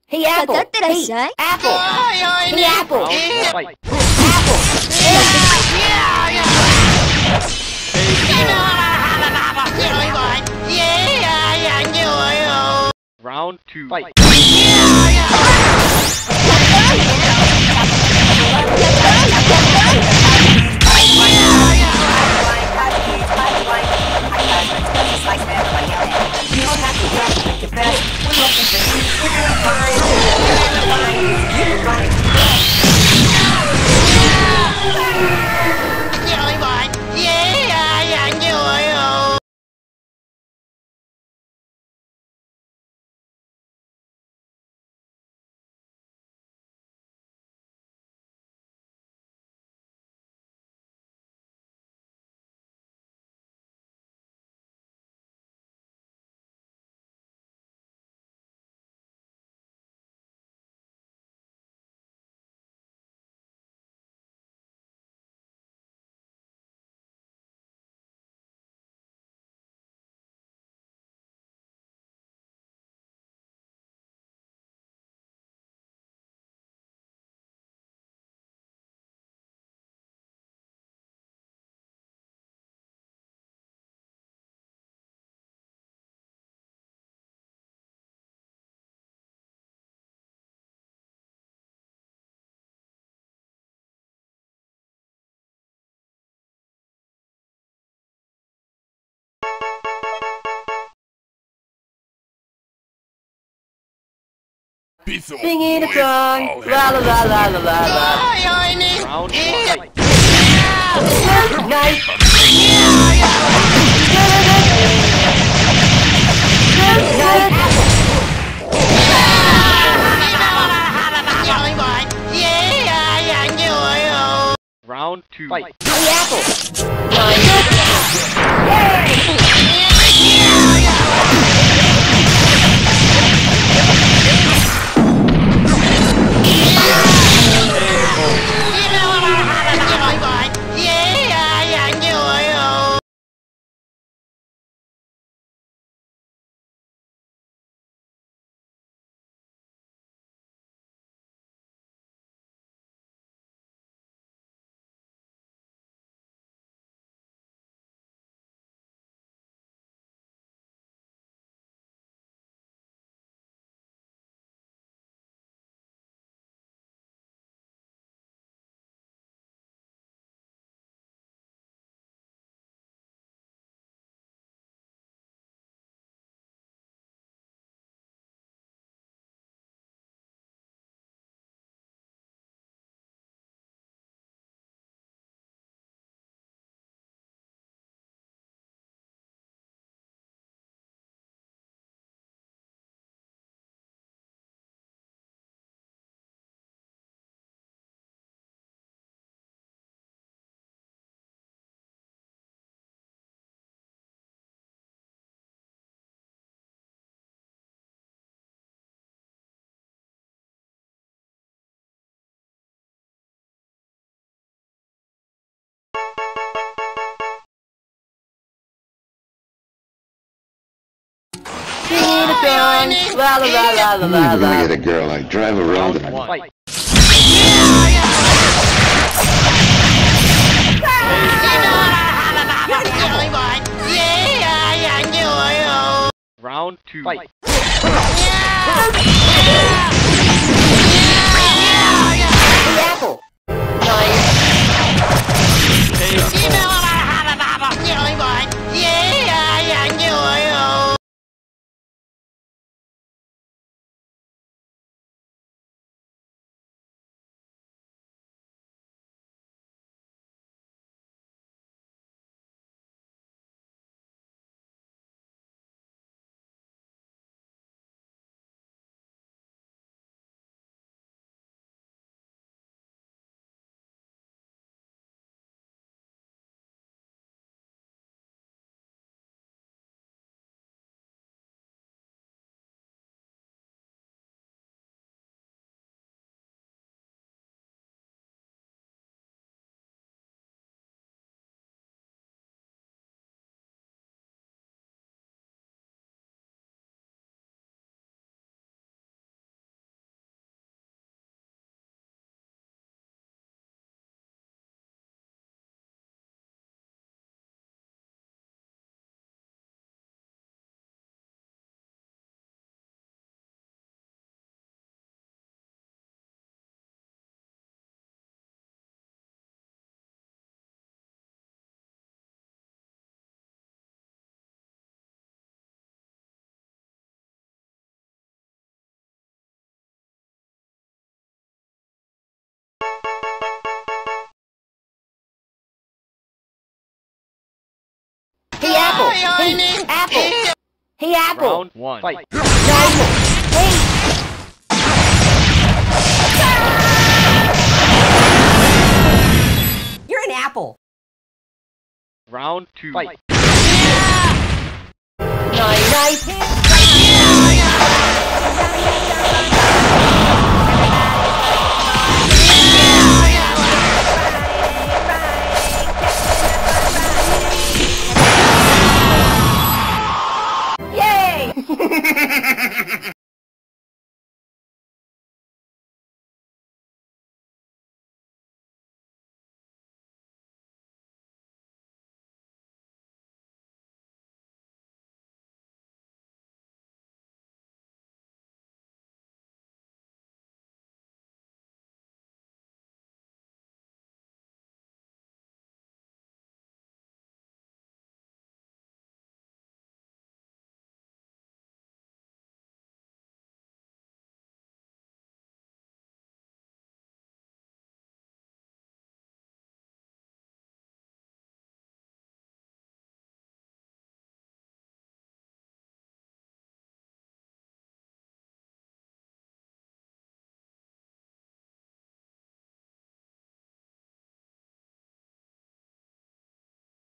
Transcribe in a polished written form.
Hey, か Apple. かってらっしゃい。 Apple. おいおい Hey, ね Apple. Fight. Round two. Fight. Singing a song. La la la la la la la. Round one. Fight. Nice. Round two. Fight. Hey, Apple. Singing a song. La la la la la la Never gonna la. get a girl like drive around Round and one. Fight. Round two. Fight. Hey, Apple. Nice. Hey, Apple! Hey, Apple! Hey, Apple! Round 1. Fight. Apple! Hey! You're an apple. Round 2. Fight. Nice!